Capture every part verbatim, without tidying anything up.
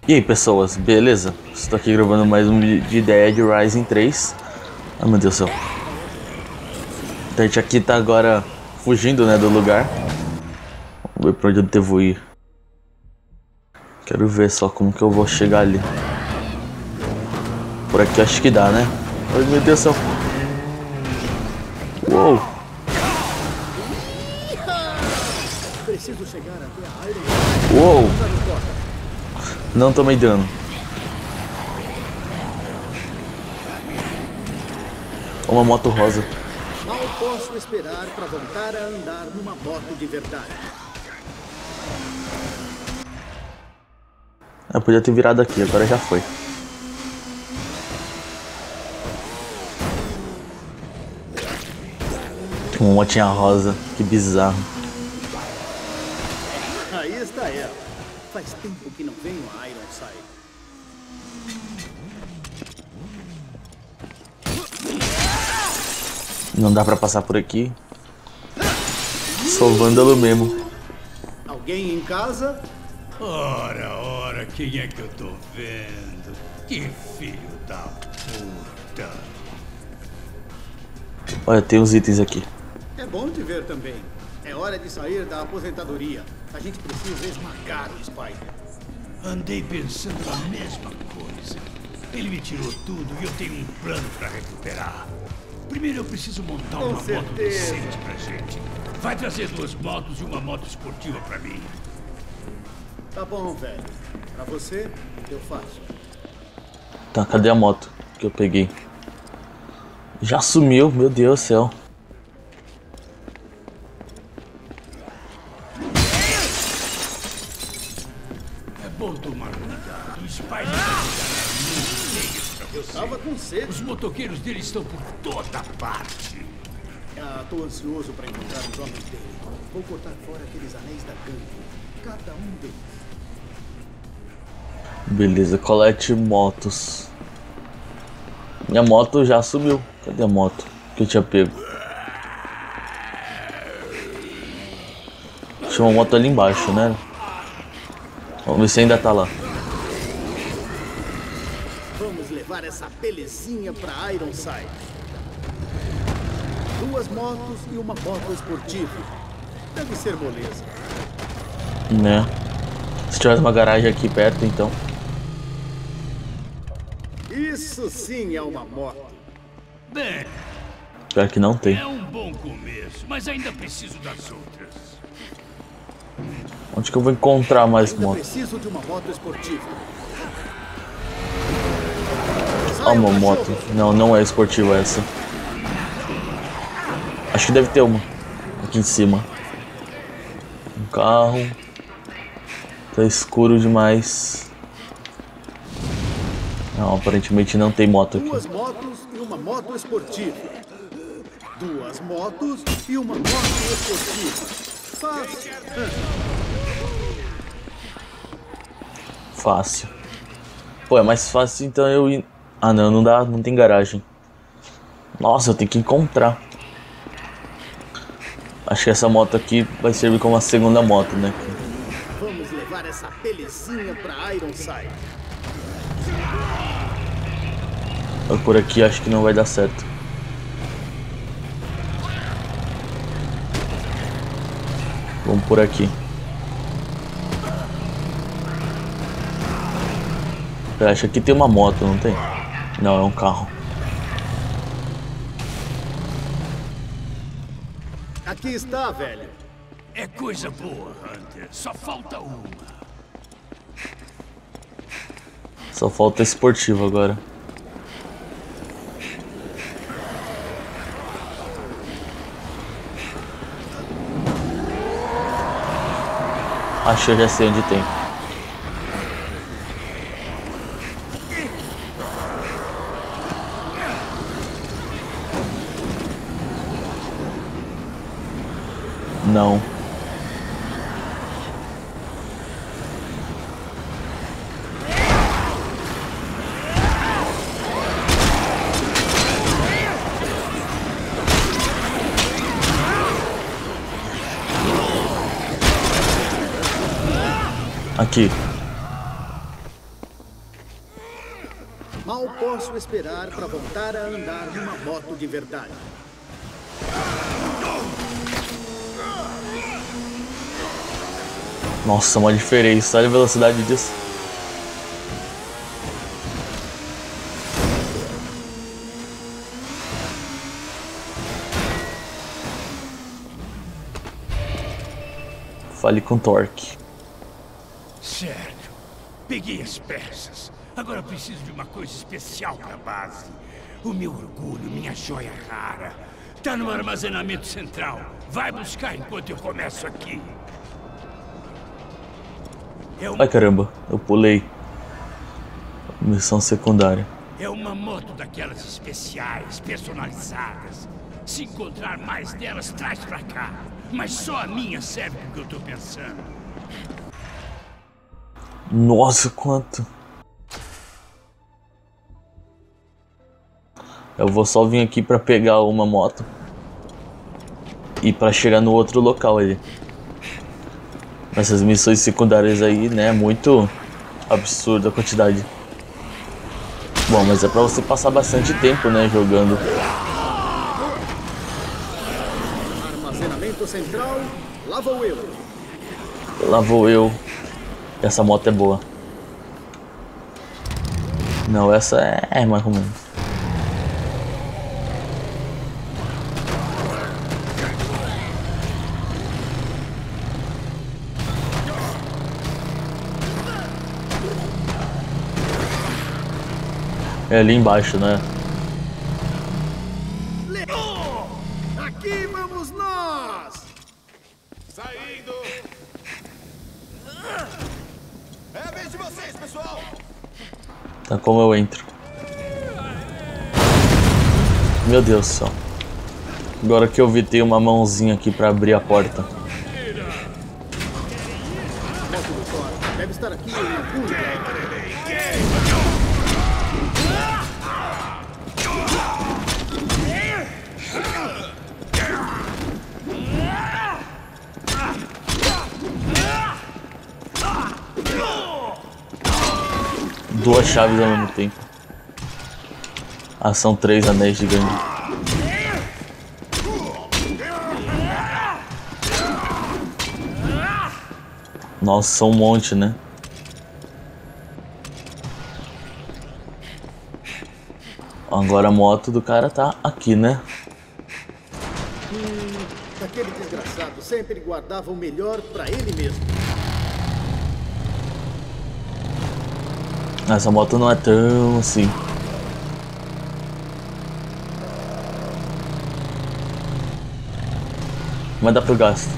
E aí pessoas, beleza? Estou aqui gravando mais um vídeo de Dead Rising três. Ai meu Deus do céu. A gente aqui tá agora fugindo, né, do lugar. Vamos ver pra onde eu devo ir. Quero ver só como que eu vou chegar ali. Por aqui acho que dá, né? Ai meu Deus do céu. Uou! Preciso chegar até a Iron. Uou! Não tomei dano. Uma moto rosa. Mal posso esperar para voltar a andar numa moto de verdade. Eu podia ter virado aqui, agora já foi. Uma motinha rosa, que bizarro. Aí está ela. Faz tempo que não venho a Ironside. Não dá pra passar por aqui. Sou vândalo mesmo. Alguém em casa? Ora, ora, quem é que eu tô vendo? Que filho da puta. Olha, tem uns itens aqui. É bom te ver também. É hora de sair da aposentadoria. A gente precisa esmagar o Spider. Andei pensando a mesma coisa. Ele me tirou tudo e eu tenho um plano pra recuperar. Primeiro eu preciso montar Com uma moto certeza. decente pra gente. Vai trazer duas motos e uma moto esportiva pra mim. Tá bom, velho. Pra você, eu faço. Tá, cadê a moto que eu peguei? Já sumiu, meu Deus do céu. É bom tomar cuidado. O Spider vai ficar muito feio pra Eu você. tava com sede. Os motoqueiros dele estão por toda parte. Ah, tô ansioso pra encontrar os homens dele. Vou cortar fora aqueles anéis da gangue. Cada um deles. Beleza, colete motos. Minha moto já sumiu. Cadê a moto que eu tinha pego? Tinha uma moto ali embaixo, né? Vamos ver se ainda tá lá. Vamos levar essa belezinha pra Ironside. Duas motos e uma moto esportiva. Deve ser moleza. Né? Se tivesse uma garagem aqui perto, então. Isso sim é uma moto. Bem, Pior que não tem. é um bom começo, mas ainda preciso das outras. Onde que eu vou encontrar mais Ainda motos? preciso de uma moto esportiva. Ó, uma moto. Não, não é esportiva essa. Acho que deve ter uma aqui em cima. Um carro. Tá escuro demais. Não, aparentemente não tem moto aqui. Duas motos e uma moto esportiva. Duas motos e uma moto esportiva. Fácil. Fácil. Pô, é mais fácil então eu ir... Ah não, não dá, não tem garagem. Nossa, eu tenho que encontrar. Acho que essa moto aqui vai servir como a segunda moto, né? Vamos levar essa belezinha pra Ironside. Por aqui acho que não vai dar certo. Vamos por aqui. Eu acho que aqui tem uma moto, não tem? Não, é um carro. Aqui está, velho. É coisa boa, Hunter. Só falta uma. Só falta esportivo agora. Acho que eu já sei onde tem. Não. Aqui. posso esperar para voltar a andar numa moto de verdade. Nossa, uma diferença. Olha a velocidade disso. Fale com Torque. Certo. Peguei as peças. Agora preciso de uma coisa especial para a base. O meu orgulho, minha joia rara. Tá no armazenamento central. Vai buscar enquanto eu começo aqui. É uma... Ai caramba, eu pulei. Missão secundária. É uma moto daquelas especiais, personalizadas. Se encontrar mais delas, traz pra cá. Mas só a minha serve pro que eu tô pensando. Nossa, quanto. Eu vou só vir aqui pra pegar uma moto. E pra chegar no outro local ali. Essas missões secundárias aí, né, muito absurda a quantidade. Bom, mas é pra você passar bastante tempo, né, jogando. Armazenamento central, lá vou eu. Lá vou eu. Essa moto é boa. Não, essa é, é mais ou menos. É ali embaixo, né? Aqui vamos nós! Saindo! É a vez de vocês, pessoal! Tá, como eu entro? Meu Deus do céu. Agora que eu vi, tem uma mãozinha aqui pra abrir a porta. Moto do Thor deve estar aqui em algum lugar. Duas chaves ao mesmo tempo. Ah, são três anéis gigantes. Nossa, são um monte, né? Agora a moto do cara tá aqui, né? Hum, aquele desgraçado sempre guardava o melhor pra ele mesmo. Essa moto não é tão assim. Mas dá pro gasto.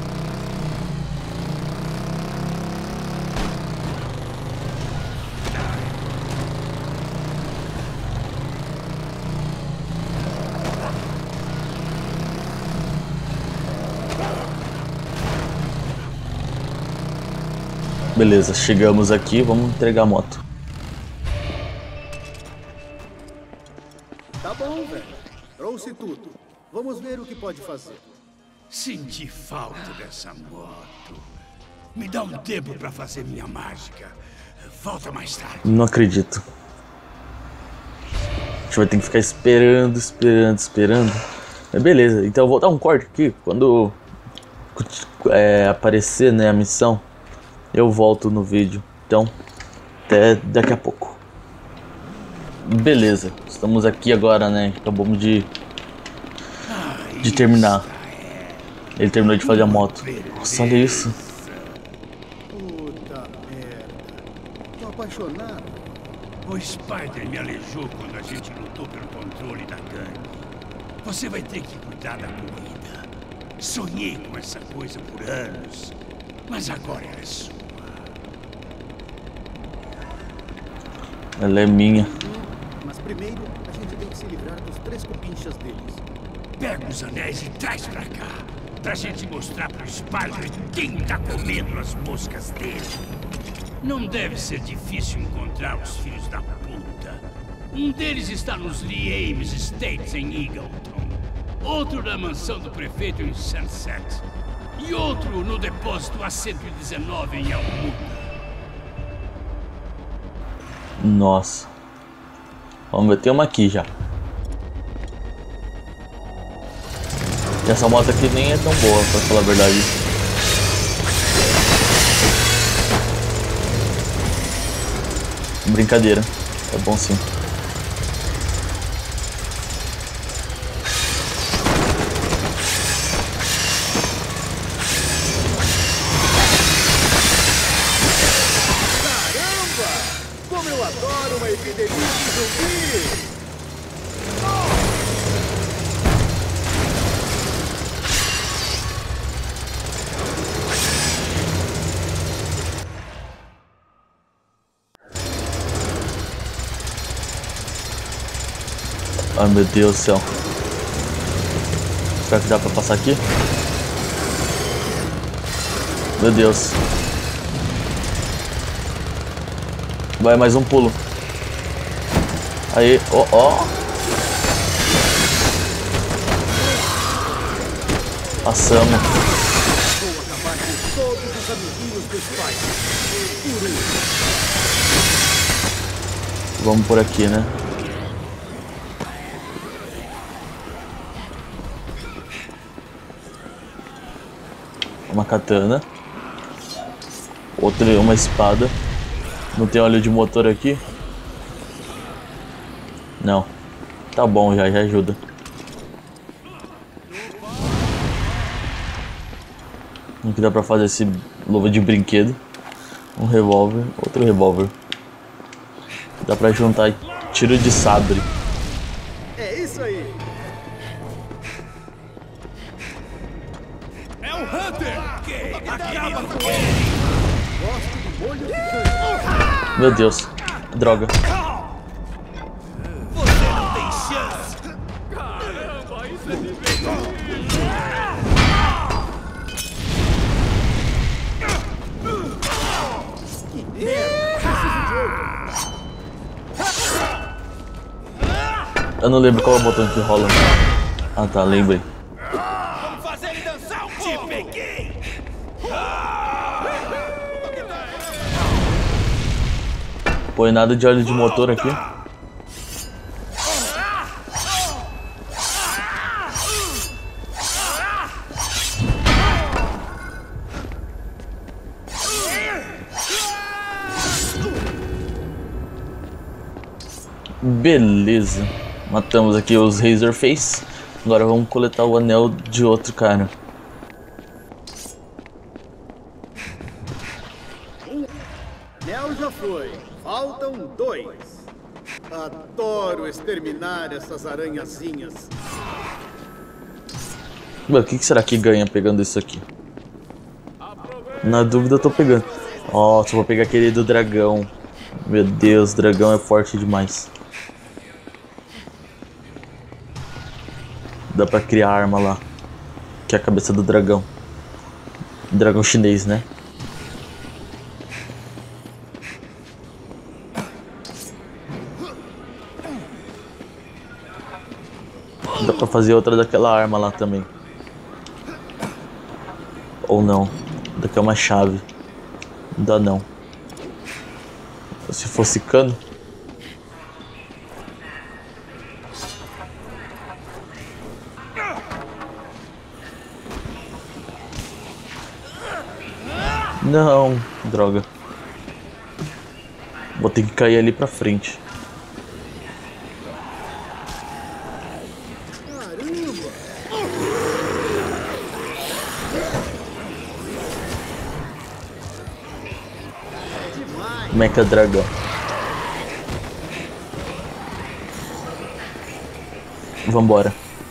Beleza, chegamos aqui, vamos entregar a moto. Tá bom, velho. Trouxe tudo. Vamos ver o que pode fazer. Senti falta dessa moto. Me dá um tempo pra fazer minha mágica. Volta mais tarde. Não acredito. A gente vai ter que ficar esperando, esperando, esperando. Mas beleza, então eu vou dar um corte aqui. Quando é, aparecer, né, a missão, eu volto no vídeo. Então, até daqui a pouco. Beleza, estamos aqui agora, né? Acabamos de, de terminar. Ele terminou de fazer a moto. Nossa, olha isso. Puta merda. Tô apaixonado. O Spider me aleijou quando a gente lutou pelo controle da gangue. Você vai ter que cuidar da comida. Sonhei com essa coisa por anos, mas agora ela é sua. Ela é minha. Mas primeiro, a gente tem que se livrar dos três cupinchas deles. Pega os anéis e traz pra cá. Pra gente mostrar pro Spider quem tá comendo as moscas dele. Não deve ser difícil encontrar os filhos da puta. Um deles está nos Lee Ames Estates em Eagleton. Outro na mansão do prefeito em Sunset. E outro no depósito A cento e dezenove em Almuda. Nossa. Vamos ver, tem uma aqui já. E essa moto aqui nem é tão boa, pra falar a verdade. Brincadeira, é bom sim. Caramba! Como eu adoro uma epidemia de zumbis! Ai meu Deus do céu. Será que dá pra passar aqui? Meu Deus. Vai, mais um pulo. Aí, ó, ó. Passamos. Vou acabar com todos os amiguinhos dos pais. Por um. Vamos por aqui, né? Uma katana. Outra, uma espada. Não tem óleo de motor aqui? Não. Tá bom, já, já ajuda. O que dá pra fazer esse luva de brinquedo? Um revólver, outro revólver. Dá pra juntar tiro de sabre. É isso aí! É o Hunter! Acaba com ele! Gosto de molho picante. Meu Deus, droga. Você não tem chance! Caramba, isso é divertido! Que merda! Preciso de outro. Eu não lembro qual é o botão que rola. Ah tá, lembrei. Vamos fazer ele dançar um pouco! Te peguei! Põe nada de óleo de motor aqui. Beleza. Matamos aqui os Razorface. Agora vamos coletar o anel de outro cara. Nel já foi. Faltam dois. Adoro exterminar essas aranhazinhas. Mano, o que, que será que ganha pegando isso aqui? Na dúvida eu tô pegando. Nossa, eu vou pegar aquele do dragão. Meu Deus, o dragão é forte demais. Dá pra criar arma lá. Que é a cabeça do dragão. Dragão chinês, né? Dá pra fazer outra daquela arma lá também. Ou não. Daqui é uma chave. Não dá não. Se fosse cano. Não, droga. Vou ter que cair ali pra frente. Caramba! Demais! Mecha dragão. Vambora.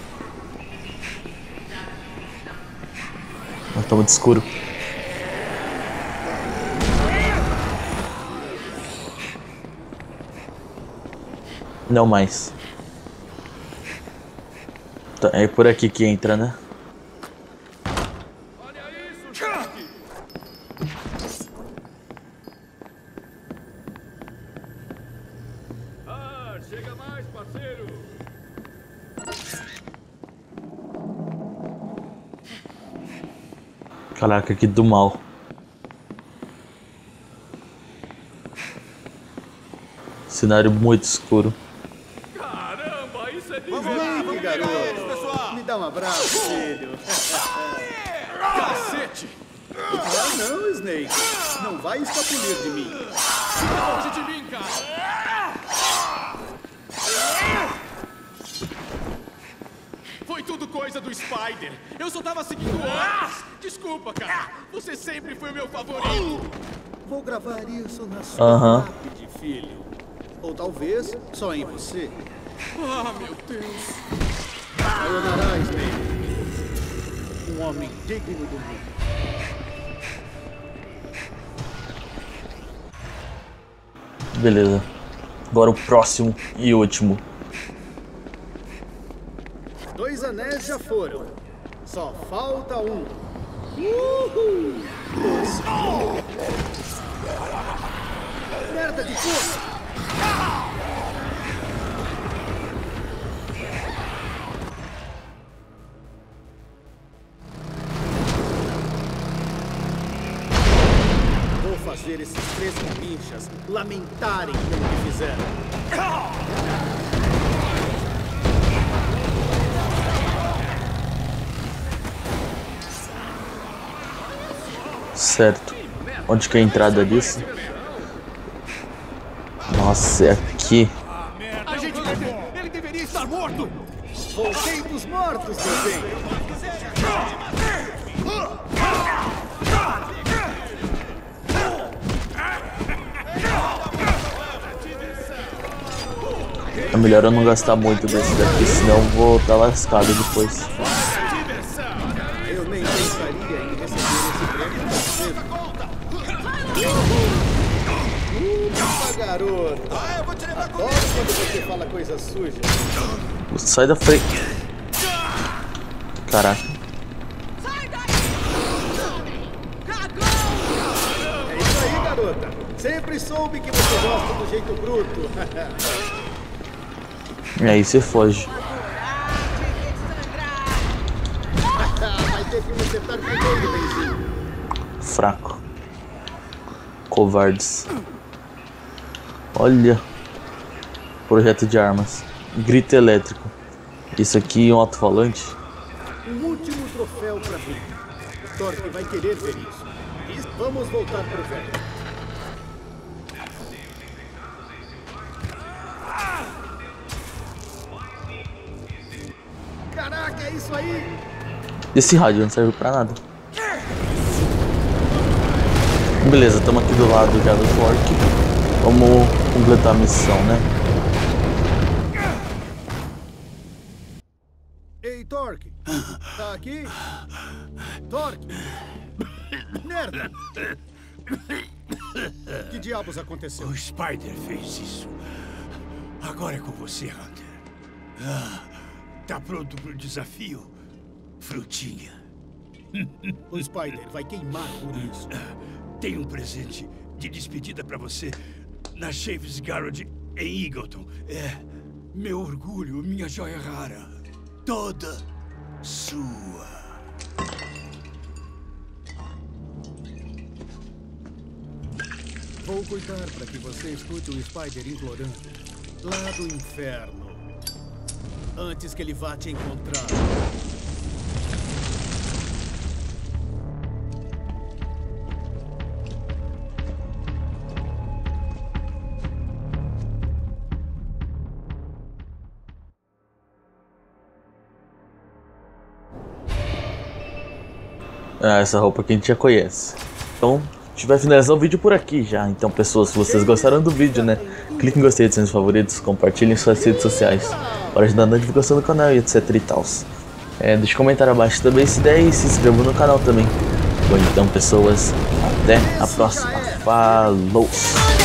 Ah, tá muito escuro. Não mais. Tá, é por aqui que entra, né? Olha isso, Jack! Ah, chega mais, parceiro! Caraca, que do mal. Cenário muito escuro. Snake, garoto. Me dá um abraço, filho. Cacete! Ah, não, Snake. Não vai escapulir de mim. Longe de mim, cara! Foi tudo coisa do Spider. Eu só tava seguindo ordens. Desculpa, cara. Você sempre foi o meu favorito. Vou gravar isso na sua Aham. lápide, filho. Ou talvez só em você. Ah, meu Deus. Sayonara, Snake. Um homem digno do mundo. Beleza. Agora o próximo e último. Dois anéis já foram. Só falta um. Uhul! Conseguiu. Merda de força! Vou fazer esses três caminchas lamentarem pelo que fizeram. Certo. Onde que é a entrada disso? Nossa, é aqui. A gente deve... Ele deveria estar morto. Voltei dos mortos, desenho. É melhor eu não gastar muito desse daqui, senão eu vou estar lascado depois. Eu nem pensaria em receber esse prêmio mesmo. Ufa, garoto. Adoro quando você fala coisas sujas. Sai da frente. Caraca. É isso aí, garota. Sempre soube que você gosta do jeito bruto. E aí você foge. Vai ter que me acertar primeiro, benzinho. Fraco. Covardes. Olha. Projeto de armas. Grito elétrico. Isso aqui é um alto-falante. Um último troféu pra mim. Torque vai querer ver isso. E vamos voltar pro velho. Caraca, é isso aí! Esse rádio não serve pra nada. Beleza, estamos aqui do lado já do Torque. Vamos completar a missão, né? Ei, Torque! Tá aqui? Torque! Merda! Que diabos aconteceu? O Spider fez isso. Agora é com você, Hunter. Ah, tá pronto pro desafio, frutinha? O Spider vai queimar por isso. Tem um presente de despedida pra você na Chaves Garage em Eagleton. É meu orgulho, minha joia rara. Toda sua. Vou cuidar para que você escute o Spider implorando lá do inferno. Antes que ele vá te encontrar. Ah, essa roupa que a gente já conhece. Então, a gente vai finalizar o vídeo por aqui já. Então, pessoas, se vocês gostaram do vídeo, né? Clique em gostei de seus favoritos, compartilhem em suas redes sociais para ajudar na divulgação do canal e etc e tal. É, deixe um comentário abaixo também se der e se inscreva no canal também. Bom, então, pessoas, até a próxima. Falou!